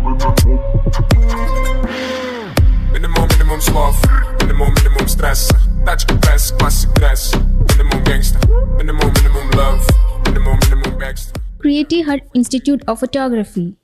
Minimum sloth, minimum stress. Touch the best, classic dress. Minimum gangster, minimum love, minimum gangster. Creative Hut Institute of Photography.